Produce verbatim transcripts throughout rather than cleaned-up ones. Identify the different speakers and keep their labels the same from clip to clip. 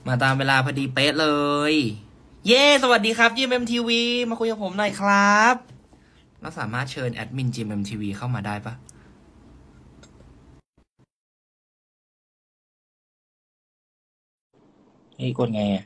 Speaker 1: มาตามเวลาพอดีเป๊ะเลย เย้สวัสดีครับ จี เอ็ม เอ็ม ที วี มาคุยกับผมหน่อยครับเราสามารถเชิญแอดมิน จี เอ็ม เอ็ม ที วี เข้ามาได้ปะนี่กดไงอะ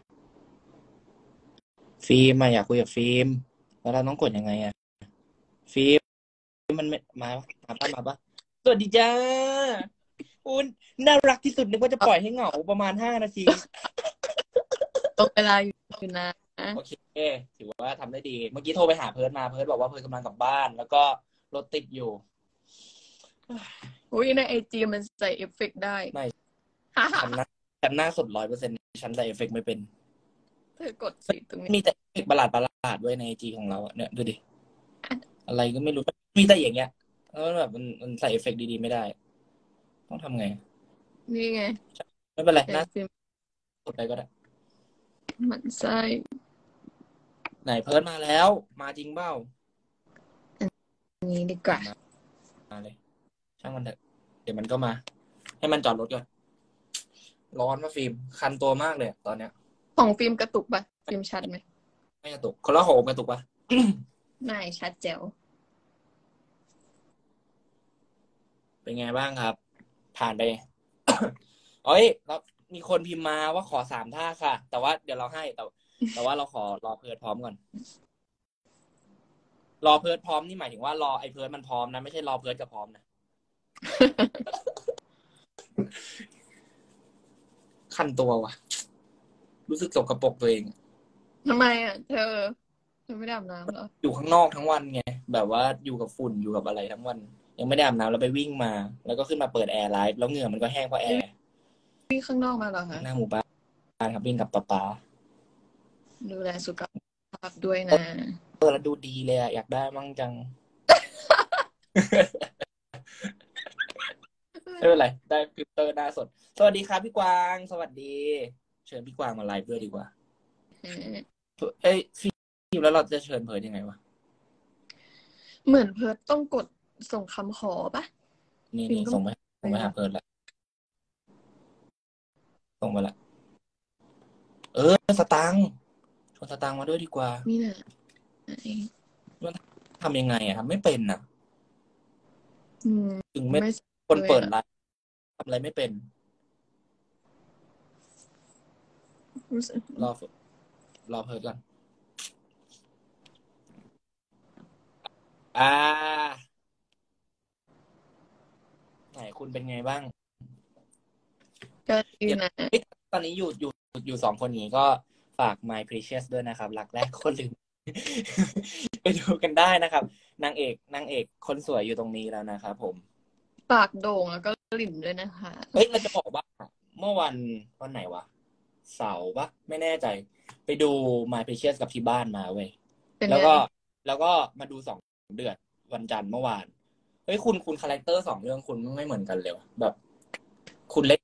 Speaker 1: ฟิล์มอะอยากคุยกับฟิล์มแล้วเราต้องกดยังไงอะฟิล์มมันไม่มาปะมาปะมาปะสวัสดีจ้าคุณน่ารักที่สุดนึกว่าจะปล่อยให้เหงาประมาณห้านาที
Speaker 2: ตรงเวลาอยู่นะ
Speaker 1: โอเคถือว่าทำได้ดีเมื่อกี้โทรไปหาเพิร์ดมาเพิร์ดบอกว่าเพิร์ดกำลังกลับบ้านแล้วก็รถติดอยู่
Speaker 2: อุ้ยในไอจีมันใส่เอฟเฟกต์ได้
Speaker 1: ไม่ฉันนะฉันหน้าสดร้อยเปอร์เซ็นต์ฉันใส่เอฟเฟกต์ไม่เป็น
Speaker 2: เธอกดสิตรงนี้
Speaker 1: มีแต่เอฟเฟกต์ประหลาดประหลาดด้วยในไอจีของเราอะเนี่ยดูดิอะไรก็ไม่รู้มีแต่อย่างเงี้ยแล้วแบบมันมันใส่เอฟเฟกต์ดีๆไม่ได้ต้องทำไง
Speaker 2: นี่ไง
Speaker 1: ไม่เป็นไรหน้า
Speaker 2: เดี๋ยวฟิล์ม
Speaker 1: สดไปก็ได้
Speaker 2: มันใส่
Speaker 1: ไหนเพิร์ดมาแล้วมาจริงเปล่า
Speaker 2: อันนี้ดีกว่า
Speaker 1: มามาเลยช่างมันเถอะเดี๋ยวมันก็มาให้มันจอดรถก่อนร้อนมาฟิล์มคันตัวมากเลยตอนเนี้ย
Speaker 2: ของฟิล์มกระตุกปะฟิล์มชัดไหม
Speaker 1: ไม่กระตุกคนละโหมกระตุกปะ
Speaker 2: ไม่ชัดแจ๋ว
Speaker 1: เป็นไงบ้างครับ ผ่านไป เอ้ยแล้วมีคนพิมพ์มาว่าขอสามท่าค่ะ แต่ว่าเดี๋ยวเราให้แต่แต่ว่าเราขอรอเพิร์ดพร้อมก่อนรอเพิร์ดพร้อมนี่หมายถึงว่ารอไอ้เพิร์ดมันพร้อมนะไม่ใช่รอเพิร์ดกับพร้อมนะ คันตัวว่ะ รู้สึกสกปรกตัวเอง
Speaker 2: ทำไมอ่ะเธอเธอไม่ได้อาบน้ำเหรอ
Speaker 1: อยู่ข้างนอกทั้งวันไงแบบว่าอยู่กับฝุ่นอยู่กับอะไรทั้งวัน ยังไม่ได้อาบน้ำแล้วไปวิ่งมา แล้วก็ขึ้นมาเปิดแอร์ไลฟ์แล้วเหงื่อมันก็แห้งเพราะแอร์
Speaker 2: วิ่งข้างนอกมาเหรอคะ
Speaker 1: หน้าหมู่บ้านครับวิ่งกับป๊าป๊า
Speaker 2: ดูแลสุขภาพด้วยนะ
Speaker 1: เออแล้วดูดีเลยอะอยากได้มั่งจัง ไม่เป็นไรได้ฟิลเตอร์หน้าสดสวัสดีครับพี่กวางสวัสดีเชิญพี่กวางมาไลฟ์ด้วยดีกว่าเอ้ยฟิล์มแล้วเราจะเชิญเพิร์ดยังไงวะ
Speaker 2: เหมือนเพิร์ดต้องกดส่งคำขอปะ
Speaker 1: นี่นี่ส่งไปส่งไปหาเพิร์ดละส่งไปละเออสตังค์ชวนสตังค์มาด้วยดีกว่า
Speaker 2: นี่นะ
Speaker 1: ทำยังไงอะทำไม่เป็นอะถึงไม่
Speaker 2: ไม่
Speaker 1: คนเปิดไลฟ์ทำอะไรไม่เป็นรอรอเพิร์ดก่อนอ่าไหนคุณเป็นไงบ้าง
Speaker 2: ก็ดีนะ
Speaker 1: ตอนนี้อยู่อยู่อยู่สองคนนี้ก็ฝาก My Precious ด้วยนะครับรักแรกคนลืม ไปดูกันได้นะครับนางเอกนางเอกคนสวยอยู่ตรงนี้แล้วนะครับผม
Speaker 2: ปากโด่งแล้วก็ลิ่มด้วยนะคะ
Speaker 1: เฮ้ยเราจะบอกว่าเมื่อวันวันไหนวะเสาร์ปะไม่แน่ใจไปดู My Precious กับที่บ้านมาเว้ยแล้วก็แล้วก็มาดูสองเดือนวันจันทร์เมื่อวานเฮ้ยคุณคุณคาแรคเตอร์สองเรื่องคุณไม่เหมือนกันเลยแบบคุณเล็ก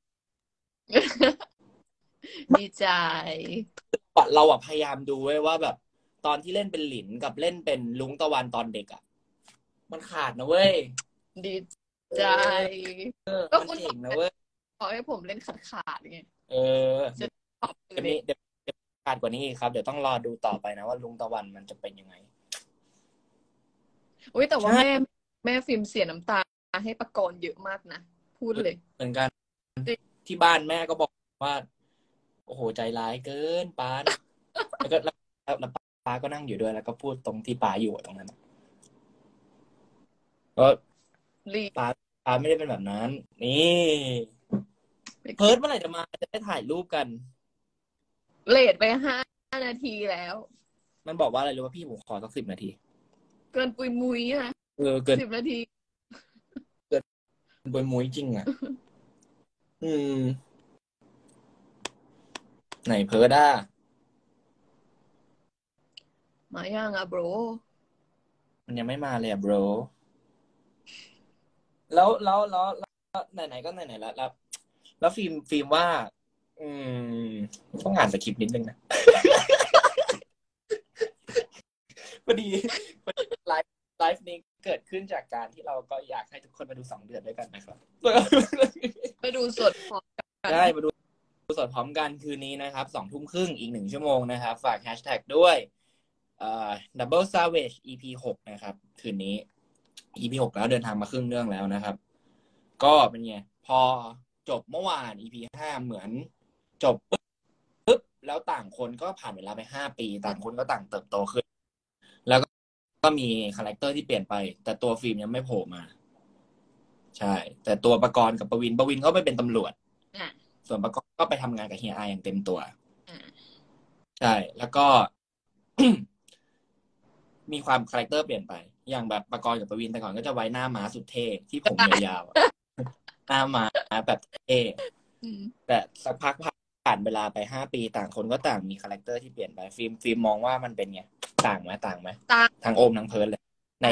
Speaker 2: ดีใจ
Speaker 1: เราอะพยายามดูไว้ว่าแบบตอนที่เล่นเป็นหลินกับเล่นเป็นลุงตะวันตอนเด็กอะมันขาดนะเว้ย
Speaker 2: ดีใจ
Speaker 1: ก็คุณเก่งนะเว้ย
Speaker 2: ขอให้ผมเล่นขาดขาดไง
Speaker 1: เออจะเดี๋ยวนี้เดี๋ยวขาดกว่านี้ครับเดี๋ยวต้องรอดูต่อไปนะว่าลุงตะวันมันจะเป็นยังไง
Speaker 2: อุ้ยแต่ว่าแม่แม่ฟิล์มเสียน้ำตาให้ประกรณ์เยอะมากนะพูดเลย
Speaker 1: เหมือนกันที่บ้านแม่ก็บอกว่าโอ้โหใจร้ายเกินป้าแล้วก็แล้วป้าก็นั่งอยู่ด้วยแล้วก็พูดตรงที่ป้าอยู่ตรงนั้นก็ป้าป้าไม่ได้เป็นแบบนั้นนี่เพิร์ดเมื่อไหร่จะมาจะได้ถ่ายรูปกัน
Speaker 2: เลทไปห้านาทีแล้ว
Speaker 1: มันบอกว่าอะไรรู้ว่าพี่ผมขอสักสิบนาที
Speaker 2: เกินปุยมุยอ่ะ
Speaker 1: เออเกิน
Speaker 2: สิบนาที
Speaker 1: เกินปุยมุยจริงอ่ะอืมไหนเพิร์ดอ่ะ
Speaker 2: มายังอ่ะโบร
Speaker 1: มันยังไม่มาเลยอ่ะโบรแล้วแล้วแล้วแล้วไหนไหนก็ไหนไหนแล้วแล้วแล้วฟิล์มฟิล์มว่าอืมต้องอ่านสคริปต์นิดนึงนะพอดีไลฟ์ไลฟ์นี้เกิดขึ้นจากการที่เราก็อยากให้ทุกคนมาดูสองเดือนด้วยกันนะครับ
Speaker 2: ไปดูสดพร้อมกัน
Speaker 1: ใช่มาดูสดพร้อมกันคืนนี้นะครับสองทุ่มครึ่งอีกหนึ่งชั่วโมงนะครับฝากแฮชแท็กด้วยเอ่อ Double Savage อี พี หกนะครับคืนนี้ อี พี หกแล้วเดินทางมาครึ่งเรื่องแล้วนะครับก็เป็นไงพอจบเมื่อวาน อี พี ห้าเหมือนจบปุ๊บปุ๊บแล้วต่างคนก็ผ่านเวลาไปห้าปีต่างคนก็ต่างเติบโตขึ้นแล้วก็มีคาแรคเตอร์ที่เปลี่ยนไปแต่ตัวฟิล์มยังไม่โผล่มาใช่แต่ตัวประกรณ์กับประวินประวินเขาไปเป็นตำรวจส่วนประกรณ์ก็ไปทำงานกับเฮียอาอย่างเต็มตัวใช่แล้วก็ มีความคาแรคเตอร์เปลี่ยนไปอย่างแบบประกรณ์กับประวินแต่ก่อนก็จะไว้หน้าม้าสุดเท่ที่ผมยาวๆ หน้าม้าแบบเท่แต่สักพักผ่านเวลาไปห้าปีต่างคนก็ต่างมีคาแรคเตอร์ที่เปลี่ยนไปฟิล์มฟิล์มมองว่ามันเป็นไงต่างไหมต่างไหมทั้งโอมทั้งเพิร์ลเลยใน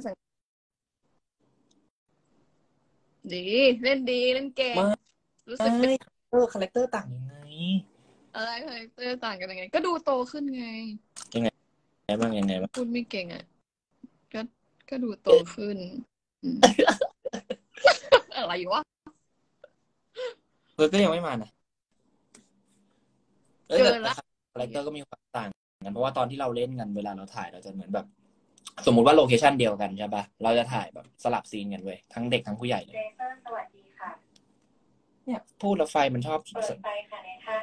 Speaker 2: ดีเล่นดีเล่นเก่งรู้สึก
Speaker 1: เป็นเออคาแรคเตอร์ต่างยังไง
Speaker 2: อะไรคาแรคเตอร์ต่างกันยังไงก็ดูโตขึ้นไง
Speaker 1: ยังไงบ้างยังไงบ้าง
Speaker 2: พูดไม่เก่งอ่ะก็ก็ดูโตขึ้นอะไรวะ
Speaker 1: เพิร์ลก็ยังไม่มานะเจอแล้วคาแรคเตอร์ก็มีความต่างกันเพราะว่าตอนที่เราเล่นกันเวลาเราถ่ายเราจะเหมือนแบบสมมุติว่าโลเคชั่นเดียวกันใช่ปะเราจะถ่ายแบบสลับซีนกันเว้ยทั้งเด็กทั้งผู้ใหญ่เลยเจสันสวัสดีค่ะเนี่ยพูดแล้วไฟมันชอบเปิดไฟค่ะในท่าน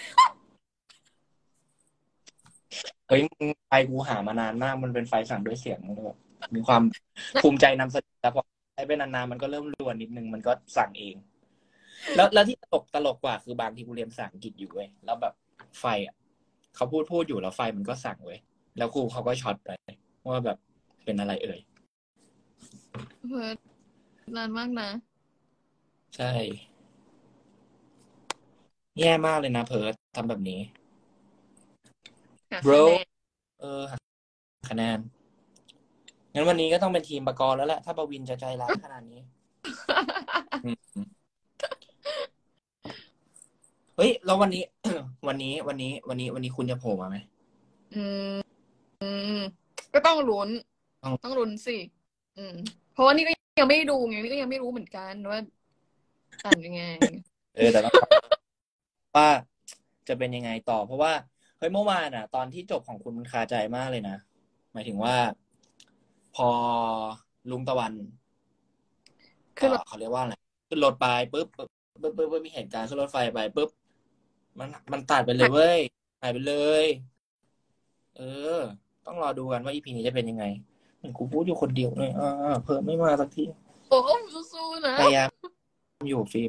Speaker 1: เฮ้ยไฟกูหามานานมากมันเป็นไฟสั่งด้วยเสียงมันแบบมีความภูมิใจนำเสนอแต่พอใช้ไปนานๆมันก็เริ่มรวนนิดนึงมันก็สั่งเองแล้วแล้วที่ตลกตลกกว่าคือบางทีกูเรียนภาษาอังกฤษอยู่เว้ยแล้วแบบไฟอ่ะเขาพูดพูดอยู่แล้วไฟมันก็สั่งเว้ยแล้วครูเขาก็ช็อตไปว่าแบบเป็นอะไรเอ่ย
Speaker 2: เพิร์ดนานมากนะ
Speaker 1: ใช่แย่มากเลยนะเพิร์ดทำแบบนี้ bro เออคะแนนงั้นวันนี้ก็ต้องเป็นทีมประกรณ์แล้วแหละถ้าประวินจะใจร้ายขนาดนี้ เฮ้ยแล้ววันนี้ วันนี้วันนี้วันนี้วันนี้คุณจะโผล่มาไหม
Speaker 2: อืมอืมก็ต้องลุ้นต้องลุ้นสิอืมเพราะว่านี่ก็ยังไม่ดูไงนี่ก็ยังไม่รู้เหมือนกันว่าอ่านยังไง
Speaker 1: เออแต่ต้องว่าจะเป็นยังไงต่อเพราะว่าเฮ้ยเมื่อวานอ่ะตอนที่จบของคุณมันคาใจมากเลยนะหมายถึงว่าพอลุงตะวันคือเขาเรียกว่าอะไรขึ้นรถไปปุ๊บปุ๊บปุ๊บปุ๊บมีเหตุการณ์ขึ้นรถไฟไปปุ๊บมันมันตัดไปเลยเว้ยหายไปเลยเออต้องรอดูกันว่าอีพีนี้จะเป็นยังไงมันกูพูดอยู่คนเดียวเลยอ่าเพิ่มไม่มาสักที
Speaker 2: โอ้สู้ๆนะ
Speaker 1: พยายามอยู่ฟิล์ม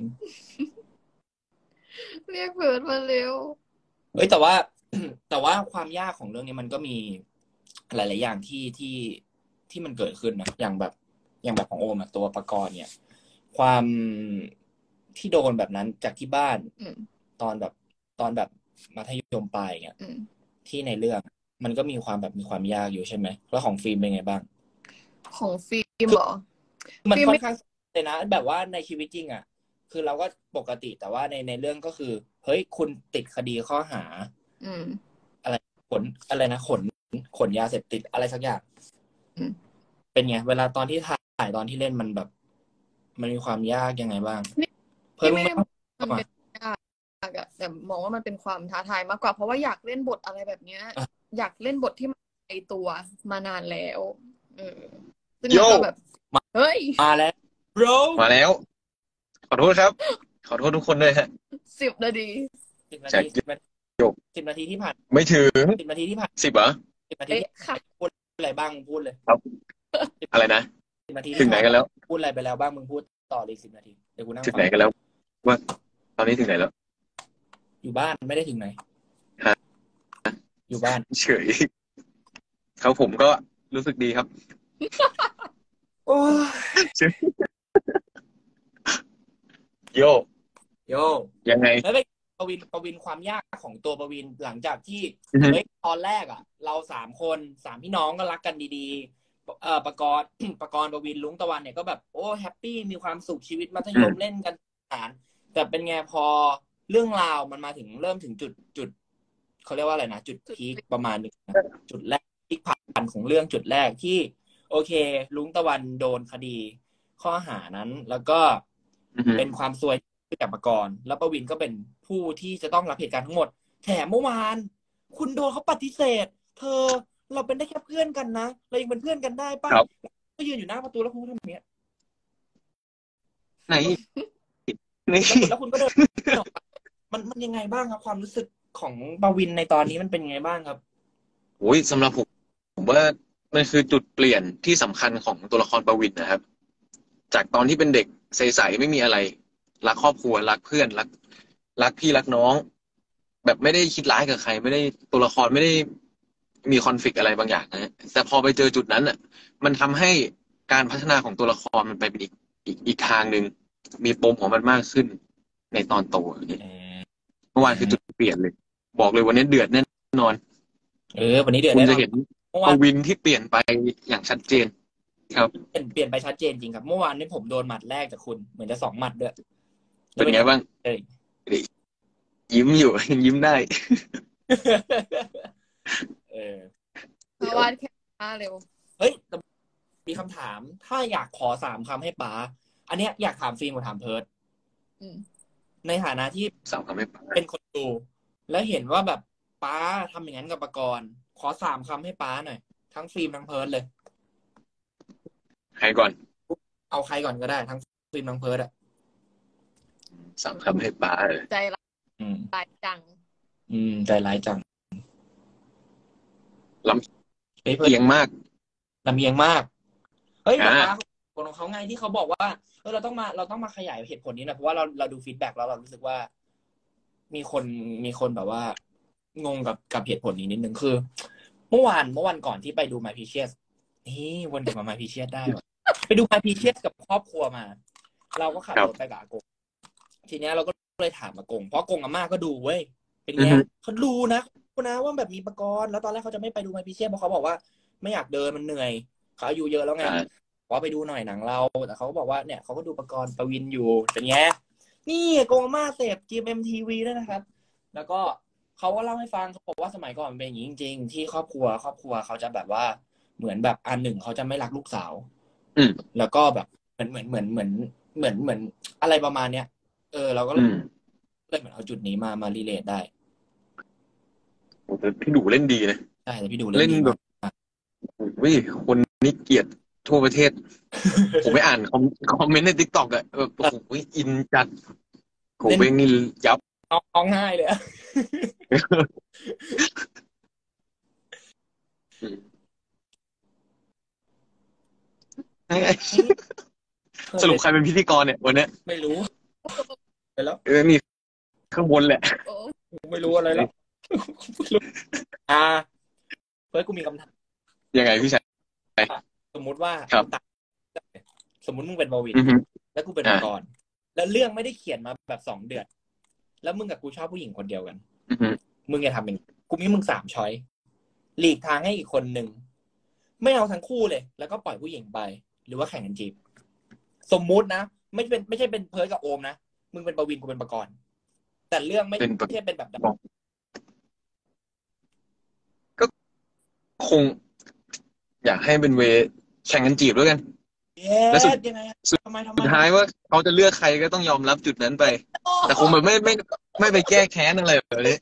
Speaker 2: เรียกเพิร์ดมาเร็ว
Speaker 1: เฮ้ยแต่ว่าแต่ว่าความยากของเรื่องนี้มันก็มีหลายๆอย่างที่ที่ที่มันเกิดขึ้นนะอย่างแบบอย่างแบบของโอมอะตัวประกรณ์เนี่ยความที่โดนแบบนั้นจากที่บ้านตอนแบบตอนแบบมัธยมปลายเนี่ยที่ในเรื่องมันก็มีความแบบมีความยากอยู่ใช่ไหมแล้วของฟิล์มเป็นไงบ้าง
Speaker 2: ของฟิล์มเหรอ
Speaker 1: มันค่อนข้างเลยนะแบบว่าในชีวิตจริงอ่ะคือเราก็ปกติแต่ว่าในในเรื่องก็คือเฮ้ยคุณติดคดีข้อหาอะไรขนอะไรนะขนขนยาเสพติดอะไรสักอย่างเป็นไงเวลาตอนที่ถ่ายตอนที่เล่นมันแบบมันมีความยากยังไงบ้าง
Speaker 2: เพิ่มไม่ได้มันเป็นยากอะแต่มองว่ามันเป็นความท้าทายมากกว่าเพราะว่าอยากเล่นบทอะไรแบบเนี้ยอยากเล่นบทที่มันในตัวมานานแล้วเออซึ่งก็แบบเฮ้ย
Speaker 1: มาแล้ว bro
Speaker 3: มาแล้วขอโทษครับขอโทษทุกคนด้วยฮะ
Speaker 2: สิบนาที
Speaker 1: สิบนาทีสิบนาทีสิบนาทีที่ผ่าน
Speaker 3: ไม่ถึง
Speaker 1: สิบนาทีที่ผ่าน
Speaker 3: สิบเหรอ
Speaker 1: สิบนาทีพูดอะไรบ้างมึงพูดเลย
Speaker 3: ครับอะไรนะ
Speaker 1: สิบนาที
Speaker 3: ถึงไหนกันแล้ว
Speaker 1: พูดอะไรไปแล้วบ้างมึงพูดต่ออีกสิบนาทีเดี๋ยวกูนั่ง
Speaker 3: ถึงไหนกันแล้วว่าตอนนี้ถึงไหนแล้ว
Speaker 1: อยู่บ้านไม่ได้ถึงไหนฮะอยู่บ้าน
Speaker 3: เฉยเขาผมก็รู้สึกดีครับ
Speaker 1: โอ้
Speaker 3: โย
Speaker 1: โย
Speaker 3: ยังไง
Speaker 1: แล้วเป็นปวินปวินความยากของตัวปวินหลังจากที่เฮ้ยตอนแรกอ่ะเราสามคนสามพี่น้องก็รักกันดีๆเอ่อประกรณ์ประกรณ์ปวินลุงตะวันเนี่ยก็แบบโอ้แฮปปี้มีความสุขชีวิตมัธยมเล่นกันฐานแต่เป็นไงพอเรื่องราวมันมาถึงเริ่มถึงจุดจุดเขาเรียกว่าอะไรนะจุดพีคประมาณนึงจุดแรกพีคผ่านของเรื่องจุดแรกที่โอเคลุงตะวันโดนคดีข้อหานั้นแล้วก็เป็นความซวยจากประกรณ์แล้วประวินก็เป็นผู้ที่จะต้องรับเหตุการณ์ทั้งหมดแถมเมื่อวานคุณโดนเขาปฏิเสธ เธอเราเป็นได้แค่เพื่อนกันนะเรายังเป็นเพื่อนกันได้ป่ะก็ยืนอยู่หน้าประตูแล้วคุณทำอย่างเงี้ย
Speaker 3: ไหนนี่
Speaker 1: แล้วคุณก็เดินมันมันยังไงบ้างครับความรู้สึกของปวินในตอนนี้มันเป็นยังไงบ้างครับ
Speaker 3: โอ้ยสำหรับผมผมว่ามันคือจุดเปลี่ยนที่สำคัญของตัวละครปวินนะครับจากตอนที่เป็นเด็กใสๆไม่มีอะไรรักครอบครัวรักเพื่อนรักรักพี่รักน้องแบบไม่ได้คิดร้ายกับใครไม่ได้ตัวละครไม่ได้มีคอนฟลิกต์อะไรบางอย่างนะแต่พอไปเจอจุดนั้นอ่ะมันทำให้การพัฒนาของตัวละครมันไปเป็นอีกอีกอีกทางหนึ่งมีปมของมันมากขึ้นในตอนโตเมื่อวานคือจุดเปลี่ยนเลยบอกเลยวันนี้เดือดแน่นอน
Speaker 1: เออวันนี้เดือด
Speaker 3: คุณจะเห็นปวินที่เปลี่ยนไปอย่างชัดเจนครับ
Speaker 1: เปลี่ยนเปลี่ยนไปชัดเจนจริงครับเมื่อวานนี้ผมโดนหมัดแรกจากคุณเหมือนจะสองหมัดด้วย
Speaker 3: เป็นไงบ้างยิ้มอยู่ยิ้มได้
Speaker 2: เออเพราะว่าแค่ป้าเร็ว
Speaker 1: เฮ้ยมีคำถามถ้าอยากขอสามคำให้ป๋าอันเนี้ยอยากถามฟิล์มกับถามเพิร์ดในฐานะที่
Speaker 3: สามคำให้ป๋า
Speaker 1: เป็นคนดูแล้วเห็นว่าแบบป๋าทำอย่างนั้นกับปกรณ์ขอสามคำให้ป๋าหน่อยทั้งฟิล์มทั้งเพิร์ดเลย
Speaker 3: ใครก่อน
Speaker 1: เอาใครก่อนก็ได้ทั้งฟิล์มทั้งเพิร์ดอะ
Speaker 3: สามคำให้ป๋า
Speaker 2: ใจร้ายจัง
Speaker 1: อืมใจร้ายจัง
Speaker 3: ลำเอียงมาก
Speaker 1: ลำเอียงมากเฮ้ยป๋าคนของเขาไงที่เขาบอกว่าเออเราต้องมาเราต้องมาขยายเหตุผลนี้นะเพราะว่าเราเราดูฟีดแบ็กแล้วเรารู้สึกว่ามีคนมีคนแบบว่างงกับกับเหตุผลนี้นิดนึงคือเมื่อวานเมื่อวันก่อนที่ไปดู My Precious นี่วนกลับมา My Precious ได้ว่ะไปดู My Precious กับครอบครัวมาเราก็ขับรถไปกับอากงทีนี้เราก็เลยถามอากงเพราะอากงอาม่าก็ดูเว้ยเป็นไงเขาดูนะนะว่าแบบมีปกรณ์แล้วตอนแรกเขาจะไม่ไปดู My Precious เพราะเขาบอกว่าไม่อยากเดินมันเหนื่อยเขาอายุเยอะแล้วไงขอไปดูหน่อยหนังเราแต่เขาก็บอกว่าเนี่ยเขาก็ดูปกรณ์ปวินอยู่เป็นไงนี่อากงอาม่าเสพ จี เอ็ม ที วี ด้วยนะครับแล้วก็เขาก็เล่าให้ฟังเขาบอกว่าสมัยก่อนมันเป็นอย่างนี้จริงๆที่ครอบครัวครอบครัวเขาจะแบบว่าเหมือนแบบอันหนึ่งเขาจะไม่รักลูกสาวแล้วก็แบบเหมือนเหมือนเหมือนเหมือนเหมือนเหมือนอะไรประมาณเนี้ยเออเราก็เลยเลยเหมือนเอาจุดนี้มามารีเลทได้
Speaker 3: โอ้แต่พี่ดูเล่นดีนะ
Speaker 1: ใช่แต่พี่ดูเล่นแบบ
Speaker 3: วิคนนี้เกลียดทั่วประเทศผมไปอ่านคอมเมนต์ใน TikTok อ่ะแบบโอ้โหอินจัดโหเบ้งนี่ยับ
Speaker 1: ร้องไห้เลย
Speaker 3: สรุปใครเป็นพิธีกรเนี่ยวันนี้
Speaker 1: ไม่รู้ไปแล้ว
Speaker 3: เออนี่ข้างบนแหละ
Speaker 1: ไม่รู้อะไรแล้วอ่าเฮ้ยกูมีคำถาม
Speaker 3: ยังไงพี่ชาย
Speaker 1: สมมุติว่าสมมุติมึงเป็นบวินแล้วกูเป็นมังกรแล้วเรื่องไม่ได้เขียนมาแบบสองเดือนแล้วมึงกับกูชอบผู้หญิงคนเดียวกันมึงจะทำเป็นกูมีมึงสามช้อยหลีกทางให้อีกคนหนึ่งไม่เอาทั้งคู่เลยแล้วก็ปล่อยผู้หญิงไปหรือว่าแข่งกันจีบสมมุตินะไม่เป็นไม่ใช่เป็นเพิร์ทกับโอมนะมึงเป็นปวินกูเป็นปกรณ์แต่เรื่องไม่ใช่เป็นแบบ
Speaker 3: ก็คงอยากให้เป็นเวแข่งกันจีบด้วยกัน
Speaker 1: แล้วสุดยังไง
Speaker 3: สุดท้ายว่าเขาจะเลือกใครก็ต้องยอมรับจุดนั้นไปแต่คงแบบไม่ไม่ไม่ไปแก้แค้นอะไรแบบนี้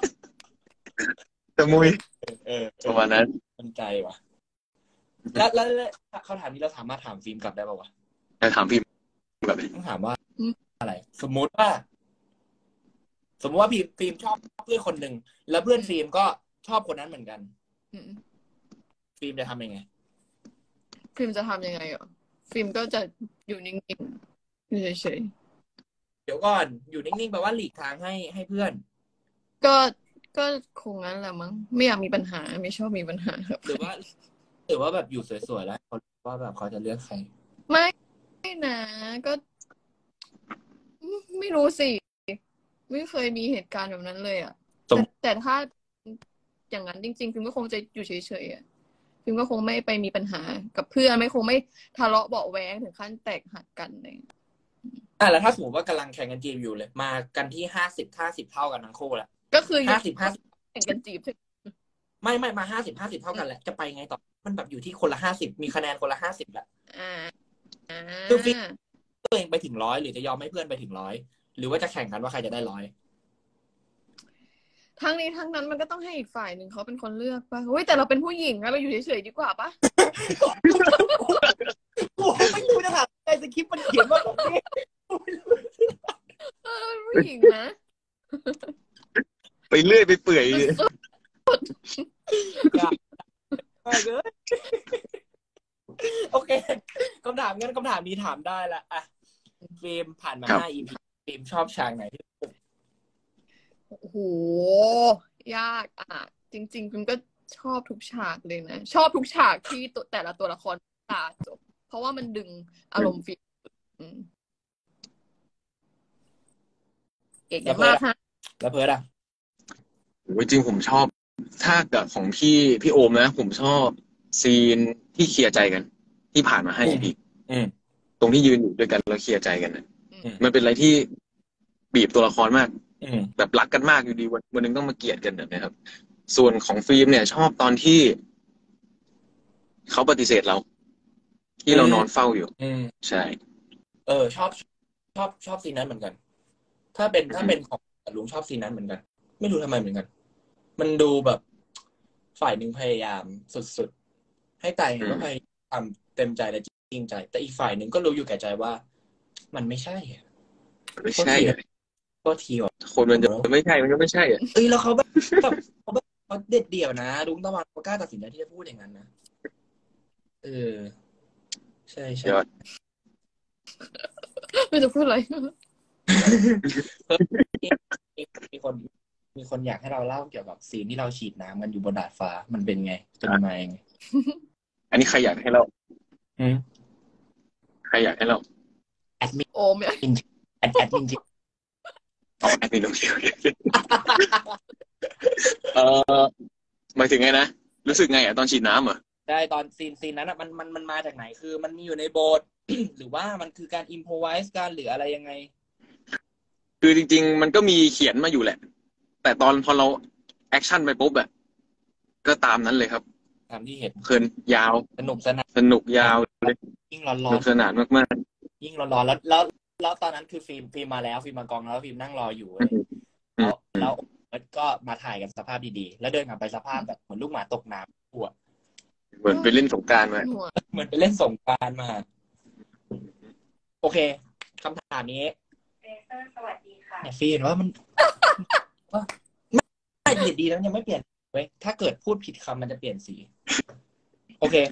Speaker 3: แต่มุยประมาณนั้น
Speaker 1: มั่นใจว่ะแล้วแล้วเขาถามนี้เราสามารถถามฟิล์มกลับได้ป่าวะ
Speaker 3: จะถามฟิล์มแบบ
Speaker 1: ต้องถามว่าอะไรสมมุติว่าสมมติว่าฟิล์มฟิล์มชอบเพื่อนคนหนึ่งแล้วเพื่อนฟิล์มก็ชอบคนนั้นเหมือนกันฟิล์มจะทำยังไง
Speaker 2: ฟิล์มจะทำยังไงอ่ะฟิล์มก็จะอยู่นิ่งๆอยู่เฉย
Speaker 1: ๆเดี๋ยวก่อนอยู่นิ่งๆแปลว่าหลีกทางให้ให้เพื่อน
Speaker 2: ก็ก็คงงั้นแหละมั้งไม่อยากมีปัญหาไม่ชอบมีปัญหาครับ
Speaker 1: หรือว่าหรือว่าแบบอยู่สวยๆแล้วเขาว่าแบบเขาจะเลือกใคร
Speaker 2: ไม่ไม่นะก็ไม่รู้สิไม่เคยมีเหตุการณ์แบบนั้นเลยอ่ะแต่แต่ถ้าอย่างนั้นจริงๆฟิล์มก็คงจะอยู่เฉยๆอ่ะฟิล์มก็คงไม่ไปมีปัญหากับเพื่อนไม่คงไม่ทะเลาะเบาะแว้งถึงขั้นแตกหักกันเลย
Speaker 1: อ่ะแล้วถ้าสมมติว่ากำลังแข่งกันจีบอยู่เลยมากันที่ห้าสิบห้าสิบเท่ากันทั้งคู่แหละ
Speaker 2: ก็คือ
Speaker 1: ห้าสิบห้าสิบ
Speaker 2: แข่งกันจีบ
Speaker 1: ไม่ไม่มาห้าสิบห้าสิบเท่ากันแหละจะไปไงต่อมันแบบอยู่ที่คนละห้าสิบมีคะแนนคนละห้าสิบแหละ
Speaker 2: อ่า
Speaker 1: คือฟิล์มตัวเองไปถึงร้อยหรือจะยอมให้เพื่อนไปถึงร้อยหรือว่าจะแข่งกันว่าใครจะได้ร้อย
Speaker 2: ทั้งนี้ทั้งนั้นมันก็ต้องให้อีกฝ่ายหนึ่งเขาเป็นคนเลือกป่ะเฮ้ยแต่เราเป็นผู้หญิงนะเราอยู่เฉยๆดีกว่าป่ะ
Speaker 1: กูไม่รู้จะถามอะไรสคริปต์มันเขียนว่าแบบนี้
Speaker 2: เออเป็นผู้หญิงนะ
Speaker 3: ไปเรื่อยไปเปื่อย
Speaker 1: อยากไปเลยโอเคคำถามงั้นคำถามนี้ถามได้ละอ่ะฟิล์มผ่านมาห้า อี พี ฟิล์มชอบฉากไหนที่สุด
Speaker 2: โอ้โหยากอ่ะจริงๆคุณก็ชอบทุกฉากเลยนะชอบทุกฉากที่ตัวแต่ละตัวละครตาจบเพราะว่ามันดึงอารมณ์ฟิล์มอืมเก่งมากฮะ
Speaker 1: แล้วเพิร์ดอ่ะ
Speaker 3: โอ้ยจริงผมชอบถ้ากับของพี่พี่โอมนะผมชอบซีนที่เคลียร์ใจกัน ที่ผ่านมาให้พี่
Speaker 1: อืม
Speaker 3: ตรงที่ยืนอยู่ด้วยกันแล้วเคลียร์ใจกันนะ
Speaker 2: อืม
Speaker 3: มันเป็นอะไรที่บีบตัวละครมาก
Speaker 1: อืม
Speaker 3: แบบรักกันมากอยู่ดีวันวันหนึงต้องมาเกลียดกันแบบนี้ครับ ส่วนของฟิล์มเนี่ย ชอบตอนที่เขาปฏิเสธเรา ที่เรานอนเฝ้าอยู่
Speaker 1: อืม
Speaker 3: ใช่
Speaker 1: เออชอบชอบชอบซีนนั้นเหมือนกัน ถ้าเป็นถ้าเป็นของลุงชอบซีนนั้นเหมือนกัน ไม่รู้ทำไมเหมือนกัน มันดูแบบฝ่ายหนึ่งพยายามสุดๆให้ตายก็พยายามเต็มใจและจริงใจ แต่อีกฝ่ายหนึ่งก็รู้อยู่แก่ใจว่า มันไม่ใช่อะ
Speaker 3: ไม่ใช่อะ
Speaker 1: ก็ทีว่ะ
Speaker 3: คนมันจะไม่ใช่มันก็ไม่ใช่อ่ะ
Speaker 1: เอ้ยแล้วเขาแบบเขาแบบเขาเด็ดเดี่ยวนะลุงตะวันเขากล้าตัดสินใจที่จะพูดอย่างนั้นนะเออใช่ใช่
Speaker 3: ยอด
Speaker 2: ไม่จะพูดอะไร
Speaker 1: มีคนมีคนอยากให้เราเล่าเกี่ยวกับซีนที่เราฉีดน้ำกันอยู่บนดาดฟ้ามันเป็นไงเป็นมายังไง
Speaker 3: อันนี้ใครอยากให้เรา
Speaker 1: อืม
Speaker 3: ใครอยากให้เรา
Speaker 1: แอดมิน
Speaker 2: โอมเนี่ย
Speaker 1: แอดแอดมินจริง
Speaker 3: อ๋อแอดมินโอเคโอเคเอ่อหมายถึงไงนะรู้สึกไงอ่ะตอนฉีดน้ำเหรอ
Speaker 1: ได้ตอนซีนซีนนั้นอ่ะมันมันมันมาจากไหนคือมันมีอยู่ในบท หรือว่ามันคือการอิมพอไวส์การหรืออะไรยังไง
Speaker 3: คือจริงๆมันก็มีเขียนมาอยู่แหละ แต่ตอนพอเราแอคชั่นไปปุ๊บอะก็ตามนั้นเลยครับ
Speaker 1: ตามที่เห็น
Speaker 3: เพลินยาว
Speaker 1: สนุกสนาน
Speaker 3: สนุกยาวเลย
Speaker 1: ยิ่งร้อน
Speaker 3: ส
Speaker 1: ร้อ
Speaker 3: นุ
Speaker 1: น
Speaker 3: กสนานมาก
Speaker 1: ยิ่งร้อนร้อนแล้วแล้วแล้วตอนนั้นคือฟิล์มฟิล์มมาแล้วฟิล์มมากองแล้วฟิล์มนั่งรออยู่
Speaker 3: ๆ
Speaker 1: เว้ยแล้วแล้วก็มาถ่ายกันสภาพดีๆแล้วเดินกลับไปสภาพแบบเหมือนลูกหมาตกน้ำปวด
Speaker 3: เหมือนไปเล่นสงกรานต์มา
Speaker 2: หัว
Speaker 1: เหมือนไปเล่นสงกรานต์มา โอเคคำถามนี้
Speaker 4: เบเซอร์สวัสดีค่ะ
Speaker 1: เนี่ยฟิล์มว่ามัน ว่าไม่เปลี่ยนดีแล้วยังไม่เปลี่ยนเว้ยถ้าเกิดพูดผิดคำมันจะเปลี่ยนสี โอเค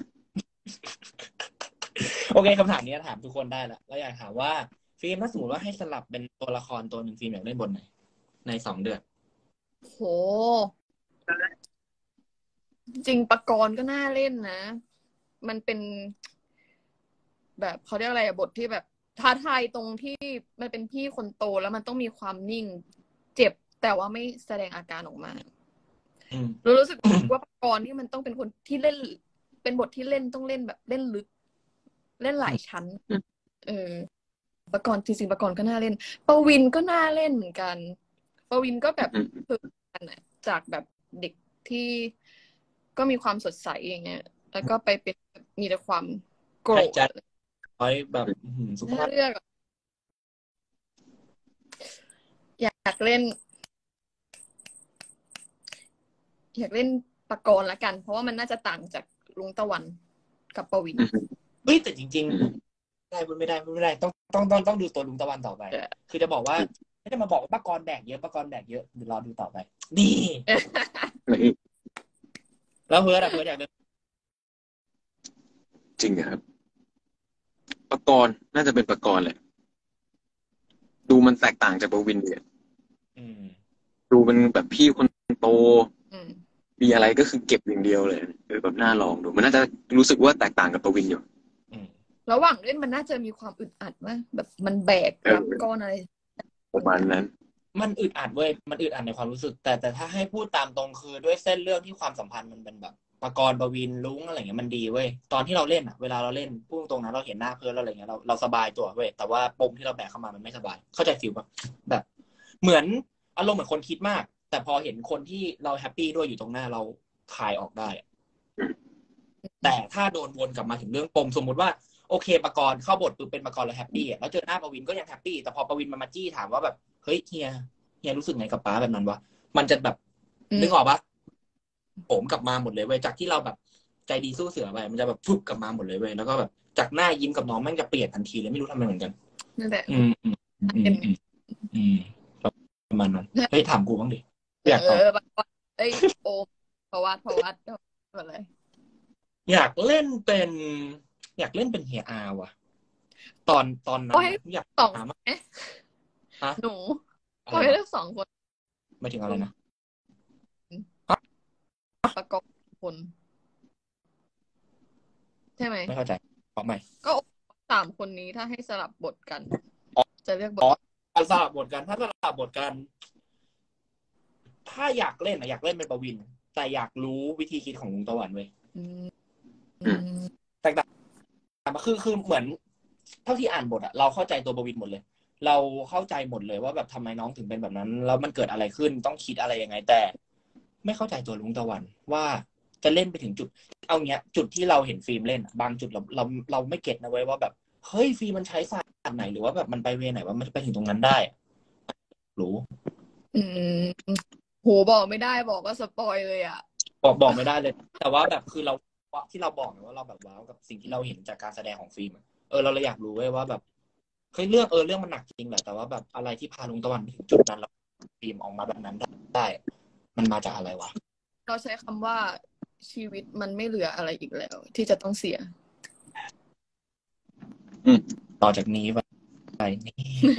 Speaker 1: โอเคคำถามนี้ถามทุกคนได้แล้วแล้วอยากถามว่าฟิล์มถ้าสมมติว่าให้สลับเป็นตัวละครตัวหนึ่งฟิล์มอยากเล่นบทไหนในสองเดือน
Speaker 2: โหจริงปกรณ์ก็น่าเล่นนะ มันเป็น แบบเขาเรียกอะไรอะบทที่แบบท้าทายตรงที่มันเป็นพี่คนโตแล้วมันต้องมีความนิ่ง เจ็บแต่ว่าไม่แสดงอาการออกมา
Speaker 1: อืม
Speaker 2: เรารู้สึกว่าปกรณ์นี่มันต้องเป็นคนที่เล่น เป็นบทที่เล่นต้องเล่นแบบเล่นลึก เล่นหลายชั้น เออปกรณ์จริงๆปกรณ์ก็น่าเล่นปวินก็น่าเล่นเหมือนกันปวินก็แบบ
Speaker 3: อืม
Speaker 2: ฝึกกันอะจากแบบเด็กที่ก็มีความสดใสอย่างเงี้ย แล้วก็ไปเป็นมีแต่ความโกร
Speaker 1: หาย
Speaker 2: ธ
Speaker 1: ใจร้อยแบบอื้อหือสุข
Speaker 2: น่า
Speaker 1: ภาพ
Speaker 2: เลือกอะอยากเล่น อยากเล่นปกรณ์ละกัน เพราะว่ามันน่าจะต่างจากลุงตะวันกับปวิน
Speaker 1: เฮ้ยแต่จริงๆไม่ได้พูดไม่ได้พูดไม่ได้ต้องต้องต้องต้องดูตัวลุงตะวันต่อไป
Speaker 2: เออ
Speaker 1: คือจะบอกว่าไม่ได้มาบอกว่าปกรณ์แบกเยอะปกรณ์แบกเยอะเดี๋ยวรอดูต่อไป นี่ แล้วเพิร์ดอะเพิร์ดอยากเล่น
Speaker 3: จริงอะครับปกรณ์น่าจะเป็นปกรณ์แหละ ดูมันแตกต่างจากปวินเลย
Speaker 1: อืม
Speaker 3: ดูเป็นแบบพี่คนโต
Speaker 2: อืม
Speaker 3: มีอะไรก็คือเก็บอย่างเดียวเลยเออแบบน่าลองดู มันน่าจะรู้สึกว่าแตกต่างกับปวินอยู่
Speaker 1: อืม
Speaker 2: ระหว่างเล่นมันน่าจะมีความอึดอัดว่าแบบมันแบกรับก้อนอะไร
Speaker 3: ประมาณนั้น
Speaker 1: มันอึดอัดเว้ยมันอึดอัดในความรู้สึก แต่แต่ถ้าให้พูดตามตรงคือด้วยเส้นเรื่องที่ความสัมพันธ์มันเป็นแบบปกรณ์ปวินลุงอะไรเงี้ยมันดีเว้ยตอนที่เราเล่นอะเวลาเราเล่นพูดตรงๆนะเราเห็นหน้าเพื่อนเราอะไรเงี้ยเราเราสบายตัวเว้ยแต่ว่าปมที่เราแบกเข้ามามันไม่สบาย เข้าใจฟิลปะแบบ เหมือนอารมณ์เหมือนคนคิดมาก แต่พอเห็นคนที่เราแฮปปี้ด้วยอยู่ตรงหน้าเราคลายออกได้อะแต่ถ้าโดนวนกลับมาถึงเรื่องปมสมมุติว่าโอเคปกรณ์เข้าบทปุ๊บเป็นปกรณ์แล้วแฮปปี้อะแล้วเจอหน้าปวินก็ยังแฮปปี้แต่พอปวินมามาจี้ถามว่าแบบเฮ้ยเฮียเฮียรู้สึกไงกับป้าแบบนั้นวะมันจะแบบนึกออกปะผมกลับมาหมดเลยเว้ยจากที่เราแบบใจดีสู้เสือไปมันจะแบบฟุบกลับมาหมดเลยเว้ยแล้วก็แบบจากหน้ายิ้มกับน้องแม่งจะเปลี่ยนทันทีเลยไม่รู้ทำไมเหมือนกัน
Speaker 2: นั่นแหละ
Speaker 1: อืมอืมอืมอืมอืมประมาณนั้นเฮ้ยถามกูบ้างดิอยากตอบ
Speaker 2: เออเอ้ยโอเพราะว่าเพราะว่าอะไร
Speaker 1: อยากเล่นเป็น อยากเล่นเป็นเฮียอาว่ะ ตอนตอนนั้นอยาก
Speaker 2: สอง
Speaker 1: ถาม
Speaker 2: เอ๊ะ
Speaker 1: ฮะ
Speaker 2: หนูพ
Speaker 1: อะ
Speaker 2: อ
Speaker 1: ไร
Speaker 2: ให้
Speaker 1: นะ
Speaker 2: เลือกสองคน
Speaker 1: ไม่ถึงอะไรนะ
Speaker 2: ประกอบคนใช่ไหม
Speaker 1: ไม่เข้าใจขอใหม่
Speaker 2: ก็สามคนนี้ถ้าให้สลับบทกัน
Speaker 1: อ๋อ
Speaker 2: จะเลือกบ
Speaker 1: อ๋อ
Speaker 2: ท
Speaker 1: สลับบทกัน ถ้าสลับบทกัน ถ้าอยากเล่นอะอยากเล่นเป็นประวิน แต่อยากรู้วิธีคิดของลุงตะวันเว้ย
Speaker 2: อืม
Speaker 3: อืม
Speaker 1: แตกต่างมาคือคือเหมือน เท่าที่อ่านบทอะเราเข้าใจตัวประวินหมดเลย เราเข้าใจหมดเลยว่าแบบทำไมน้องถึงเป็นแบบนั้น แล้วมันเกิดอะไรขึ้นต้องคิดอะไรยังไง แต่ไม่เข้าใจตัวลุงตะวันว่าจะเล่นไปถึงจุด เอาเงี้ย จุดที่เราเห็นฟิล์มเล่นบางจุดเราเราเราไม่เก็ตนะเว้ยว่าแบบเฮ้ยฟิล์มมันใช้ศาสตร์ไหนหรือว่าแบบมันไปเวไหนว่ามันไปถึงตรงนั้นได้รู้
Speaker 2: อืมโหบอกไม่ได้บอกก็สปอยเลยอ่ะ
Speaker 1: บอกบอกไม่ได้เลย แต่ว่าแบบคือเราที่เราบอกว่าเราแบบว้าวกับสิ่งที่เราเห็นจากการแสดงของฟิล์มเออเราเลยอยากรู้เว้ยว่าแบบเฮ้ยเรื่องเออเรื่องมันหนักจริงแหละแต่ว่าแบบอะไรที่พาลุงตะวันไปถึงจุดนั้นแล้วฟิล์มออกมาแบบนั้นได้มันมาจากอะไรวะ
Speaker 2: เราใช้คำว่าชีวิตมันไม่เหลืออะไรอีกแล้ว ที่จะต้องเสีย
Speaker 3: อืม
Speaker 1: ต่อจากนี้ไปนี่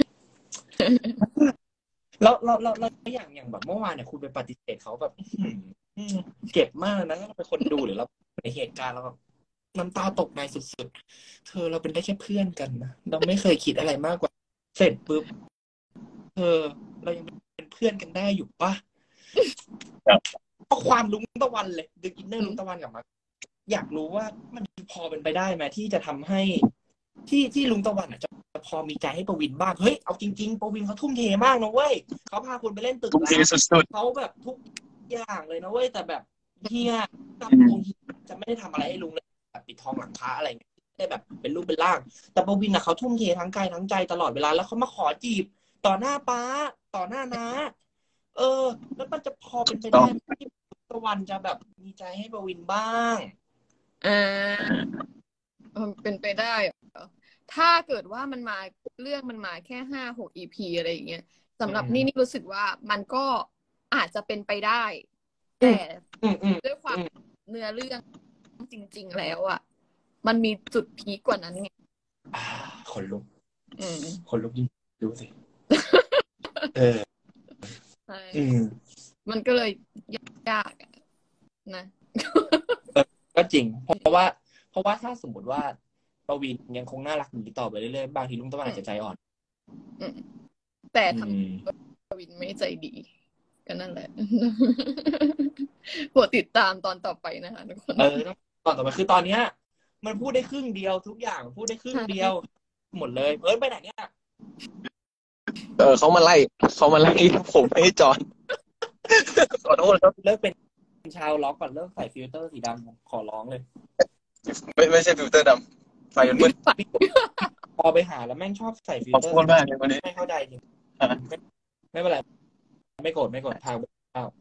Speaker 1: แล้วเราเราเราอย่างอย่างแบบเมื่อวานเนี่ยคุณไปปฏิเสธเขาแบบเจ็บมากนะเราเป็นคนดูหรือเราในเหตุการณ์เราแบบน้ำตาตกในสุดๆเธอเราเป็นได้แค่เพื่อนกันนะเราไม่เคยคิดอะไรมากกว่าเสร็จปุ๊บเธอเรายังเป็นเพื่อนกันได้อยู่ปะเพราะความลุงตะวันเลยดึงอินเนอร์ลุงตะวันกลับมาอยากรู้ว่ามันพอเป็นไปได้ไหมที่จะทำให้ที่ที่ลุงตะวันอ่ะจะพอมีใจให้ประวินบ้างเฮ้ยเอาจริงๆประวินเขาทุ่มเทมากนะเว้ยเขาพาคุณไปเล่นตึก
Speaker 3: ทุ่มเท
Speaker 1: แล้ว
Speaker 3: สุด
Speaker 1: เขาแบบทุกอย่างเลยนะเว้ยแต่แบบเฮียกับวงเฮียจะไม่ได้ทำอะไรให้ลุงเลยแบบปิดทองหลังพระอะไรเงี้ยได้แบบเป็นรูปเป็นร่างแต่ประวินอ่ะเขาทุ่มเททั้งกายทั้งใจตลอดเวลาแล้วเขามาขอจีบต่อหน้าป้าต่อหน้าน้าเออ แล้วมันจะพอเป็นไปได้ไหมที่ตะวันจะแบบมีใจให้ประวินบ้าง
Speaker 2: อ่ามันเป็นไปได้เหรอถ้าเกิดว่ามันมาเรื่องมันมาแค่ห้าหก อี พี อะไรอย่างเงี้ยสำหรับ
Speaker 1: อืม
Speaker 2: นี่นี่รู้สึกว่ามันก็อาจจะเป็นไปได้
Speaker 1: อื
Speaker 2: แต่
Speaker 1: มอืมอืม
Speaker 2: ด้วยความ
Speaker 1: อืม
Speaker 2: เนื้อเรื่องจริง ๆ แล้วอ่ะมันมีจุดพีคกว่านั้นไง
Speaker 1: อ่าขนลุก
Speaker 2: อืม
Speaker 1: ขนลุกยิ่งดูสิ เออ
Speaker 2: ใช่
Speaker 1: อืม
Speaker 2: มันก็เลยยากอะนะ
Speaker 1: ก็จริง เพราะว่า เพราะว่าถ้าสมมติว่าประวินยังคงน่ารักอย่างนี้ต่อไปเรื่อยๆบางทีลุงตะวันอาจจะใจอ่อน
Speaker 2: อืมแต่ท
Speaker 1: อืม
Speaker 2: ำประวินไม่ใจดีก็นั่นแหละ โปรดติดตามตอนต่อไปนะคะทุกคน
Speaker 1: เออต้องตอนต่อไปคือตอนเนี้ย มันพูดได้ครึ่งเดียวทุกอย่างพูดได้ครึ่งเดียว หมดเลยเอิร์ธไปไหนเนี่ย
Speaker 3: ๆเออเขามาไล่เขามาไล่ผมให้จอน ขอโทษครับ
Speaker 1: เลิกเป็นชาวล็อกก่อนเลิกใส่ฟิลเตอร์สีดำขอร้องเลย
Speaker 3: ไม่ไม่ใช่ฟิลเตอร์ดำไฟมันมืด
Speaker 1: พอไปหาแล้วแม่งชอบใส่ฟิล
Speaker 3: ขอ
Speaker 1: เตอร์
Speaker 3: โทษมากเลยวันนี้
Speaker 1: ไม่เข้าใจจริง
Speaker 3: ฮะ
Speaker 1: ไม่ไม่เป็นไรไม่โกรธไม่โกรธทางเข้า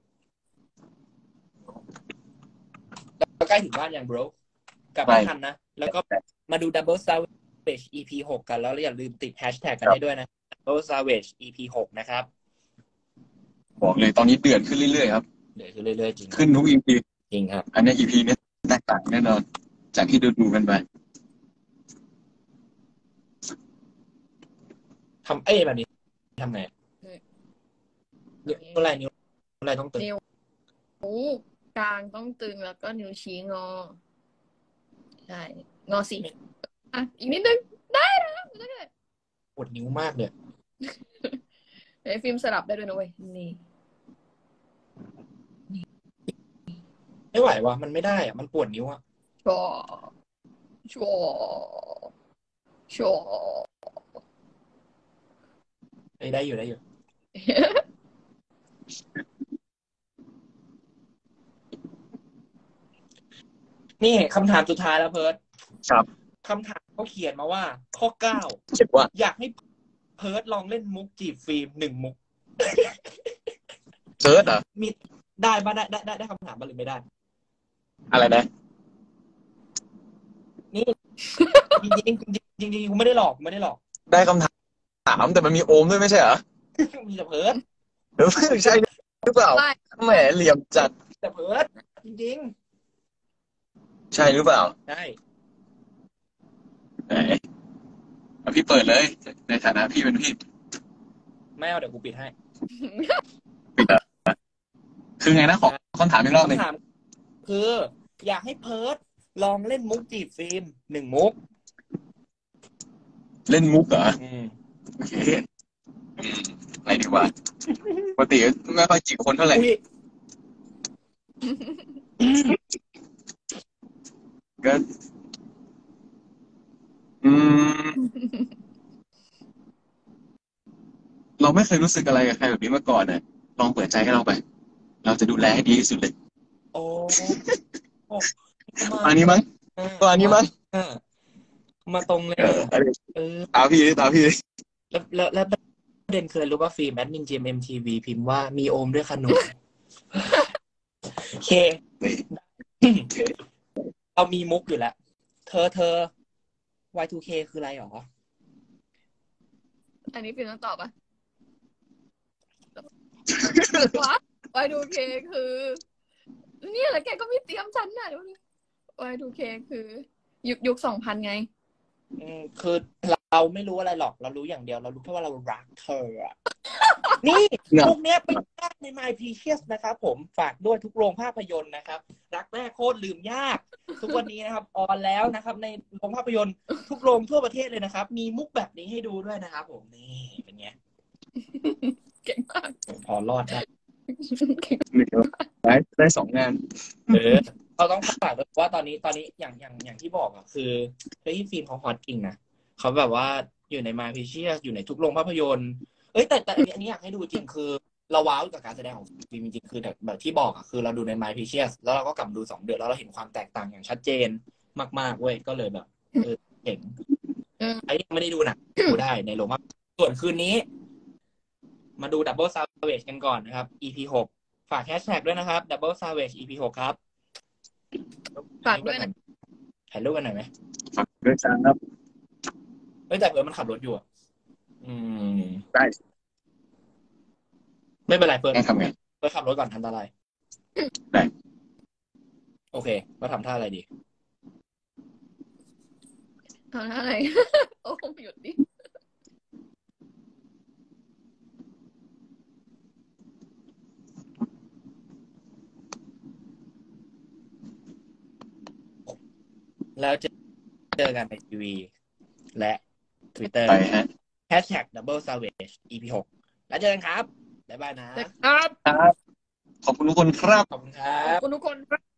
Speaker 1: แล้วใกล้ถึงบ้านยัง bro กลับไม่ทันนะ แล้วก็มาดู Double Savage อี พี หกกันแล้วอย่าลืมติดแฮชแท็กกันให้ด้วยนะ Double Savage อี พี หกนะครับ
Speaker 3: บอกเลยตอนนี้เดือดขึ้นเรื่อยๆครับ
Speaker 1: เดี๋ยวขึ้นเรื่อยๆจริง
Speaker 3: ขึ้นทุก อี พี
Speaker 1: จริงครับ
Speaker 3: อันนี้ อี พี นี้แตกต่างแน่นอน จากที่ดูดูกันไป
Speaker 1: ทำเอ้แบบนี้ทำไงนิ้วอะไรนิ้วอะไรต้องตึง
Speaker 2: นิ้วกลางต้องตึงแล้วก็นิ้วชี้งอ ใช่ งอสิอ่ะอีกนิดนึง ได้แล้วไม่ได้
Speaker 1: ปวดนิ้วมากเลย
Speaker 2: ไอ้ฟิล์มสลับได้ด้วยนะเว้ยนี่
Speaker 1: ไม่ไหวว่ะมันไม่ได้อะมันปวดนิ้วอะ
Speaker 2: ชัวชัวชัว
Speaker 1: เอ้ยได้อยู่ได้อยู่ นี่คำถามสุดท้ายแล้วเพิร์ท
Speaker 3: ครับ
Speaker 1: คำถามเขาเขียนมาว่า ข้อเก้า
Speaker 3: เขียนว่า
Speaker 1: อยากให้เพิร์ทลองเล่นมุกจีบฟิล์มหนึ่งมุก
Speaker 3: เซิร์ชเหรอ
Speaker 1: มีได้ป่ะได้ได้ได้ได้คำถามบ้างหรือไม่ได้
Speaker 3: อะไรนะ
Speaker 1: นี่จริงจริงจริงจริงกูไม่ได้หลอกกูไม่ได้หลอก
Speaker 3: ได้คำถามแต่มันมีโอมด้วยไม่ใช่เหรอ
Speaker 1: มีแต่เพิร์ด
Speaker 3: หรือไม่ใช่หรือเปล่า
Speaker 2: ได้
Speaker 3: แหมเหลี่ยมจัด
Speaker 1: แต่เพิร์ดจริง
Speaker 3: ใช่หรือเปล่า
Speaker 1: ๆใช่
Speaker 3: ไหนเอาพี่เปิดเลยในฐานะพี่เป็นพี่
Speaker 1: ไม่เอาเดี๋ยวกูปิดให้
Speaker 3: คือไงนะขอคำถามอีกรอบหนึ่ง
Speaker 1: คำถามคืออยากให้เพิร์ดลองเล่นมุกจีบฟิล์มหนึ่งมุก
Speaker 3: เล่นมุกเหรอ
Speaker 1: อืม
Speaker 3: โอเคอืมอะไรดีกว่าปกติไม่ค่อยจีบคนเท่าไหร่
Speaker 1: อุ๊ย
Speaker 3: ก็อืมเราไม่เคยรู้สึกอะไรกับใครแบบนี้มาก่อนนะลองเปิดใจให้เราไป เราจะดูแลให้ดีที่สุดเลย
Speaker 1: โอ้โอ้
Speaker 3: ประมาณนี้มั้งประมาณนี้มั้ง
Speaker 1: เออมาตรงเลย
Speaker 3: เอออะไร
Speaker 1: เออ
Speaker 3: ตามพี่ตามพี่
Speaker 1: แล้วแล้วแล้วประเด็นคือรู้ว่าฟิล์มแอดมินจีเอ็มทีวีพิมพ์ว่ามีโอมด้วยค่ะหนูโอเค เรามีมุกอยู่แล้ว เธอเธอ วาย ทู เค คืออะไรหรอ
Speaker 2: อันนี้ฟิล์มต้องตอบปะวะ วาย ทู เค คือ เนี่ยแหละแกก็ไม่เตรียมฉันน่ะดูดิ วาย ทู เค คือยุคยุคสองพันไง
Speaker 1: อืมคือเราไม่รู้อะไรหรอกเรารู้อย่างเดียวเรารู้แค่ว่าเรารักเธออะนี่พวกเนี้ยไปได้ใน My Precious นะครับผมฝากด้วยทุกโรงภาพยนตร์นะครับรักแรกโคตรลืมยากทุกวันนี้นะครับออนแล้วนะครับในโรงภาพยนตร์ทุกโรงทั่วประเทศเลยนะครับมีมุกแบบนี้ให้ดูด้วยนะครับผมนี่เป็นไง
Speaker 2: เก่งมาก
Speaker 1: พอรอดได้
Speaker 3: ได้ได้สองงาน
Speaker 1: เออเราต้องฝากด้วยว่าตอนนี้ตอนนี้อย่างอย่างอย่างที่บอกอะคือเฮ้ยฟิล์มเขาฮอตจริงนะเขาแบบว่าอยู่ใน My Precious อยู่ในทุกโรงภาพยนตร์เอ้ยแต่แต่อันนี้อันนี้อยากให้ดูจริงคือเราว้าวกับการแสดงของฟิล์มจริงๆคือแบบแบบที่บอกอะคือเราดูใน My Precious แล้วเราก็กลับมาดูสองเดือนแล้วเราเห็นความแตกต่างอย่างชัดเจนมากๆเว้ยก็เลยแบบเออเจ๋งไอ้ยังไม่ได้ดูนะดูได้ในโรงภาพยนตร์ส่วนคืนนี้ มาดู Double Savage กันก่อนนะครับ อี พี หกฝากแฮชแท็กด้วยนะครับ Double Savage อี พี หกครับ
Speaker 2: ฝากด้วยนะ
Speaker 1: ถ่ายรูปกันหน่อยไหม
Speaker 3: ฝากด้วยครับ
Speaker 1: เฮ้ยแต่เพื่อนมันขับรถอยู่อ่ะอืม
Speaker 3: ได้
Speaker 1: ไม่เป็นไรเพื่อน
Speaker 3: ให้ทำไง
Speaker 1: เพื่อนขับรถก่อนอันตราย
Speaker 3: ได้
Speaker 1: โอเคมาทำท่าอะไรดี
Speaker 2: ทำอะไร โอ้หยุดดิ
Speaker 1: แล้วเจอเจอกันในทีวี และ Twitter
Speaker 3: ไปฮะ
Speaker 1: แฮชแท็ก Double Savage อี พี หกแล้วเจอกันครับบ๊ายบายนะ
Speaker 2: ครับ
Speaker 3: ครับ ขอบคุณทุกคนครับ
Speaker 1: ขอบคุณครั
Speaker 2: ขอบบ คุณทุกคนครับ